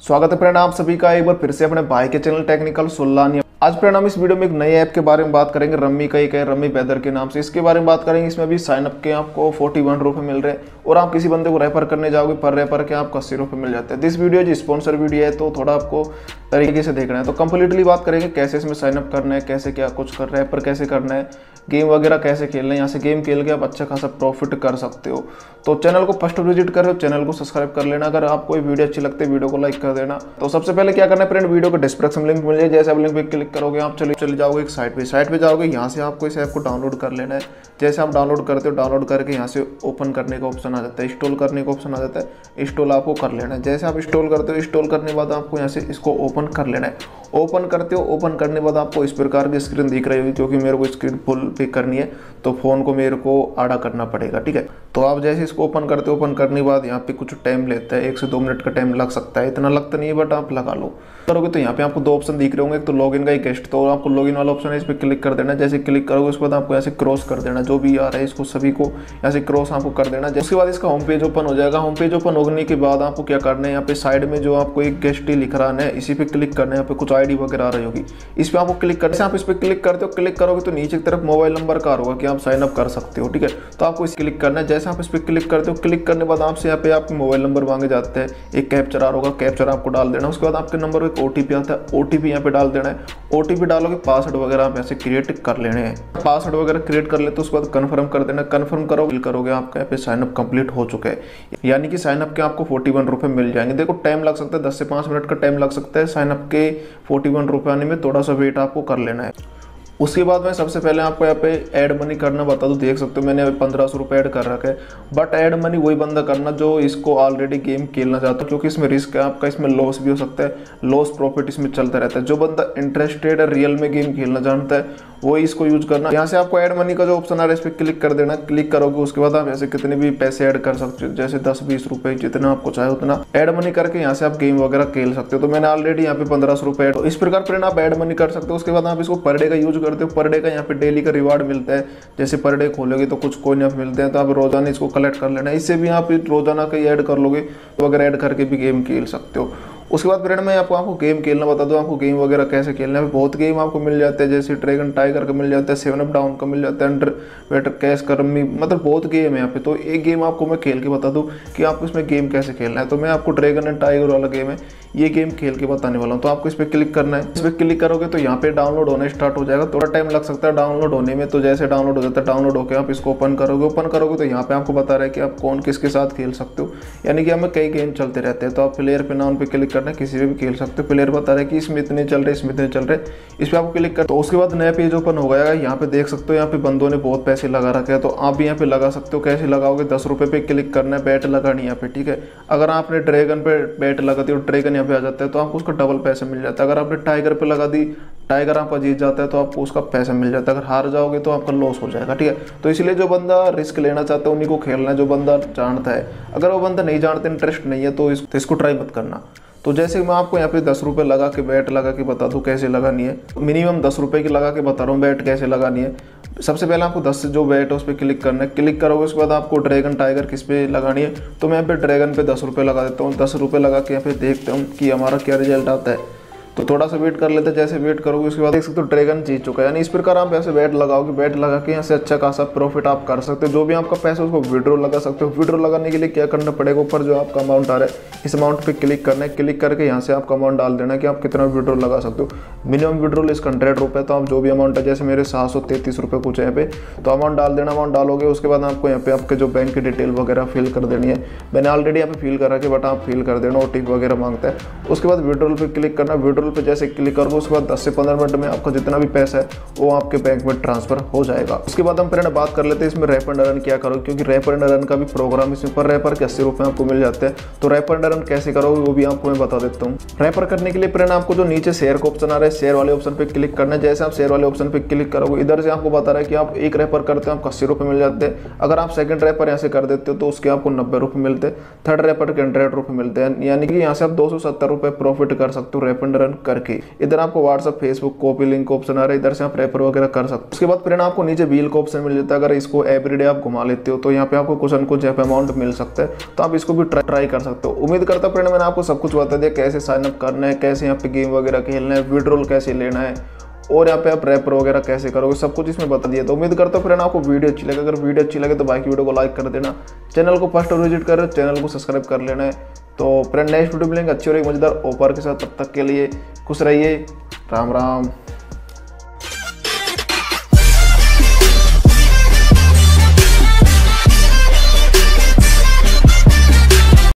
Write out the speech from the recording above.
स्वागत है फ्रेंड आप सभी का एक बार फिर से अपने भाई के चैनल टेक्निकल सुल्लानी। आज फ्रेंड हम इस वीडियो में एक नए ऐप के बारे में बात करेंगे। रम्मी का एक है, रम्मी वेदर के नाम से, इसके बारे में बात करेंगे। इसमें भी साइन अप के आपको 41 रुपये मिल रहे हैं और आप किसी बंदे को रेफर करने जाओगे पर रेफर के आपको 80 रुपये मिल जाते हैं। दिस वीडियो जो स्पॉन्सर वीडियो है तो थोड़ा आपको तरीके से देखना है। तो कंप्लीटली बात करेंगे कैसे इसमें साइन अप करना है, कैसे क्या कुछ कर रहा है, रेफर कैसे करना है, गेम वगैरह कैसे खेलना है। यहाँ से गेम खेल के आप अच्छा खासा प्रॉफिट कर सकते हो। तो चैनल को फर्स्ट विजिट कर रहे हो, चैनल को सब्सक्राइब कर लेना। अगर आपको ये वीडियो अच्छी लगती है वीडियो को लाइक कर देना। तो सबसे पहले क्या करना है फ्रेंड, वीडियो को डिस्क्रिप्शन में लिंक मिल जाए, जैसे आप लिंक पे क्लिक करोगे आप चले जाओगे एक साइट पे जाओगे। यहाँ से आपको इस ऐप को डाउनलोड कर लेना है। जैसे आप डाउनलोड करते हो, डाउनलोड करके यहाँ से ओपन करने का ऑप्शन आ जाता है, इंस्टॉल करने का ऑप्शन आ जाता है। इंस्टॉल आपको कर लेना है। जैसे आप इंस्टॉल करते हो, इंस्टॉल करने के बाद आपको यहाँ से इसको ओपन कर लेना है। ओपन करते हो, ओपन करने के बाद आपको इस प्रकार की स्क्रीन दिख रही होगी, क्योंकि मेरे को स्क्रीन फुल पे करनी है तो फ़ोन को मेरे को आड़ा करना पड़ेगा। ठीक है, तो आप जैसे इसको ओपन करते हो, ओपन करने के बाद यहाँ पे कुछ टाइम लेता है, 1 से 2 मिनट का टाइम लग सकता है। इतना लगता नहीं है बट आप लगा लो करोगे तो यहाँ पे आपको 2 ऑप्शन दिख रहे होंगे। एक तो लॉगिन का, एक गेस्ट। तो आपको लॉगिन वाला ऑप्शन है, इस पर क्लिक कर देना। जैसे क्लिक करोगे उसके बाद आपको ऐसे क्रॉस कर देना, जो भी आ रहा है इसको सभी को ऐसे क्रॉस आपको कर देना। उसके बाद इसका होम पेज ओपन हो जाएगा। होम पेज ओपन होने के बाद आपको क्या करना है, यहाँ पे साइड में जो आपको एक गेस्ट ही लिख रहा है इसी पे क्लिक करना है। यहाँ पे कुछ आईडी वगैरह आ रही होगी, इस पे आपको क्लिक करना है। आप इस पे क्लिक करते हो, क्लिक करोगे तो नीचे की तरफ मोबाइल नंबर का होगा कि आप साइन अप कर सकते हो। ठीक है, तो आपको इस क्लिक करना है। जैसे आप इस पे क्लिक करते हो, क्लिक करने के बाद आपसे यहाँ पे आपके मोबाइल नंबर मांगे जाते हैं, एक कैप्चर आ रहा होगा, कैप्चर आपको डाल देना। उसके बाद आपके नंबर एक ओटीपी आता है, ओटीपी यहाँ पे डाल देना है। ओटीपी डालोगे, पासवर्ड वगैरह आप ऐसे क्रिएट कर लेने हैं। पासवर्ड वगैरह क्रिएट कर लेते हो, उसके बाद कन्फर्म कर देना। कन्फर्म करोगे आपका यहाँ पे साइन अप कंप्लीट हो चुका है। यानी कि साइन अप के आपको 41 रुपये मिल जाएंगे। देखो टाइम लग सकता है, 10 से 5 मिनट का टाइम लग सकता है। साइन अप के 41 रुपये आने में थोड़ा सा वेट आपको कर लेना है। उसके बाद मैं सबसे पहले आपको यहाँ पे ऐड मनी करना बता दूं। देख सकते हो मैंने 1500 रुपये ऐड कर रखा है। बट ऐड मनी वही बंदा करना जो इसको ऑलरेडी गेम खेलना चाहता है, क्योंकि इसमें रिस्क है आपका, इसमें लॉस भी हो सकता है। लॉस प्रॉफिट इसमें चलता रहता है। जो बंदा इंटरेस्टेड है, रियल में गेम खेलना जानता है, वही इसको यूज करना। यहाँ से आपको ऐड मनी का जो ऑप्शन आ रहा है इस पर क्लिक कर देना। क्लिक करोगे उसके बाद आप ऐसे कितने भी पैसे ऐड कर सकते हो, जैसे 10-20 रुपये, जितना आपको चाहे उतना ऐड मनी करके यहाँ से आप गेम वगैरह खेल सकते हो। तो मैंने ऑलरेडी यहाँ पे 1500 रुपये। तो इस प्रकार फ्रेंड आप ऐड मनी कर सकते हो। उसके बाद आप इसको पर डे का यूज करते हो। पर डे का यहाँ पे डेली का रिवार्ड मिलता है। जैसे पर डे खोलोगे तो कुछ कॉइन आप मिलते हैं, तो आप रोजाना इसको कलेक्ट कर लेना। इससे भी आप रोजाना का ऐड कर लोगे तो अगर ऐड करके भी गेम खेल सकते हो। उसके बाद फ्रेंड मैं आपको गेम खेलना बता दूं। आपको गेम वगैरह कैसे खेलना है, बहुत गेम आपको मिल जाते हैं। जैसे ड्रैगन टाइगर का मिल जाता है, 7 अप डाउन का मिल जाता है, अंडर वेटर कैश का, रम्मी, मतलब बहुत गेम है यहाँ पे। तो एक गेम आपको मैं खेल के बता दूं कि आपको इसमें गेम कैसे खेलना है। तो मैं आपको ड्रैगन एंड टाइगर वाला गेम है, ये गेम खेल के बताने वाला हूँ। तो आपको इस पर क्लिक करना है। इस पर क्लिक करोगे तो यहाँ पे डाउनलोड होना स्टार्ट हो जाएगा। थोड़ा टाइम लग सकता है डाउनलोड होने में। तो जैसे डाउनलोड हो जाता है, डाउनलोड होकर आप इसको ओपन करोगे तो यहाँ पे आपको बता रहा है कि आप कौन किसके साथ खेल सकते हो। यानी कि हमें कई गेम चलते रहते हैं। तो आप प्लेयर पे नाम पे क्लिक करना है, किसी भी खेल सकते हो। प्लेयर बता रहे हैं कि इसमें इतने चल रहे, इसमें इतने चल रहे, इस पर आपको क्लिक कर। तो उसके बाद नया पेज ओपन हो गया। यहाँ पे देख सकते हो, यहाँ पे बंदों ने बहुत पैसे लगा रखे हैं। तो आप भी यहाँ पे लगा सकते हो। कैसे लगाओगे, 10 रुपये पे क्लिक करना है, बैट लगानी यहाँ पे। ठीक है, अगर आपने ड्रैगन पे बैट लगाती हो, ड्रैगन यहाँ पे आ जाता है तो आपको उसका डबल पैसे मिल जाता है। अगर आपने टाइगर पे लगा दी, टाइगर आपका जीत जाता है तो आपको उसका पैसा मिल जाता है। अगर हार जाओगे तो आपका लॉस हो जाएगा। ठीक है, तो इसलिए जो बंदा रिस्क लेना चाहता है उन्हीं को खेलना है, जो बंदा जानता है। अगर वो बंदा नहीं जानता, इंटरेस्ट नहीं है, तो इसको ट्राई मत करना। तो जैसे मैं आपको यहाँ पे 10 रुपये लगा के बैट लगा के बता दूँ कैसे लगानी है। मिनिमम 10 रुपये की लगा के बता रहा हूँ बैट कैसे लगानी है। सबसे पहले आपको 10 से जो बैट है उस पर क्लिक करना है। क्लिक करोगे उसके बाद आपको ड्रैगन टाइगर किस पे लगानी है। तो मैं यहाँ पे ड्रैगन पे 10 रुपये लगा देता हूँ। 10 रुपये लगा के यहाँ पे देखता हूँ कि हमारा क्या रिजल्ट आता है। तो थोड़ा सा वेट कर लेते हैं। जैसे वेट करोगे उसके बाद देख सकते हो ड्रैगन जीत चुका है। यानी इस प्रकार आप ऐसे बैट लगाओगे, बैट लगा के यहाँ से अच्छा खासा प्रॉफिट आप कर सकते हो। जो भी आपका पैसा उसको विड्रॉ लगा सकते हो। विड्रॉ लगाने के लिए क्या करना पड़ेगा, ऊपर जो आपका अमाउंट आ रहा है इस अमाउंट पे क्लिक करना है। क्लिक करके यहाँ से आपका अमाउंट डाल देना कि आप कितना विड्रॉ लगा सकते हो। मिनिमम विड्रॉल इसका 100 रुपये। तो आप जो भी अमाउंट है, जैसे मेरे 733 रुपये कुछ है यहाँ पे, तो अमाउंट डाल देना। अमाउंट डालोगे उसके बाद आपको यहाँ पे आपके जो बैंक की डिटेल वगैरह फिल कर देनी है। मैंने ऑलरेडी यहाँ पे फिल कर रखी है, बट आप फिल कर देना। ओटीपी वगैरह मांगता है। उसके बाद विड्रॉल पे क्लिक करना। विड्रॉल पे जैसे क्लिक करोगे उसके बाद 10 से 15 मिनट में आपका जितना भी पैसा है वो आपके बैंक में ट्रांसफर हो जाएगा। उसके बाद हम फ्रेंड बात कर लेते हैं इसमें रैप एंड रन क्या करोगे, क्योंकि रैप एंड रन का भी प्रोग्राम इसमें पर रैपर के 80 रुपये आपको मिल जाते हैं। तो रैप एंड रन कैसे करोगे वो भी आपको मैं बता देता हूँ। रैपर करने के लिए फ्रेंड आपको जो नीचे शेयर का ऑप्शन आ रहा है, शेयर वाले ऑप्शन पे क्लिक करना है। जैसे आप शेयर वाले ऑप्शन पे क्लिक करोगे, इधर से आपको बता रहा है कि आप एक रैपर करते हो आपको 80 रुपये मिल जाते हैं। अगर आप सेकंड रैपर यहाँ से कर देते हो तो उसके आपको 90 रुपये मिलते हैं। थर्ड रैपर के 100 रुपये मिलते हैं। यानी कि यहाँ से आप 270 रुपये प्रॉफिट कर सकते हो रैप एंड रन करके। इधर आपको WhatsApp, Facebook, copy link option आ रहा है, इधर से आप रेफर वगैरह कर सकते हो। उसके बाद फ्रेंड आपको नीचे व्हील का ऑप्शन मिल जाता है। अगर इसको एवरीडे आप घुमा लेते हो तो यहाँ पे आपको कुछ न कुछ अमाउंट मिल सकता है, तो आप इसको भी ट्राई कर सकते हो। उम्मीद करता हूं फ्रेंड मैंने आपको सब कुछ बता दिया, कैसे साइन अप करना है, कैसे यहाँ पे गेम वगैरह खेलना है, विड्रॉल कैसे लेना है और यहाँ पे आप रेफर वगैरह कैसे करोगे, सब कुछ इसमें बता दिया। तो उम्मीद करता हूँ फ्रेंड आपको वीडियो अच्छी लगे। अगर वीडियो अच्छी लगे तो भाई की वीडियो को लाइक कर देना, चैनल को फर्स्ट विजिट कर रहे हो चैनल को सब्सक्राइब कर लेना है। तो फ्रेंड नेक्स्ट वीडियो मिलेंगे अच्छी और एक मजेदार ऑफर के साथ, तब तक के लिए खुश रहिए, राम राम।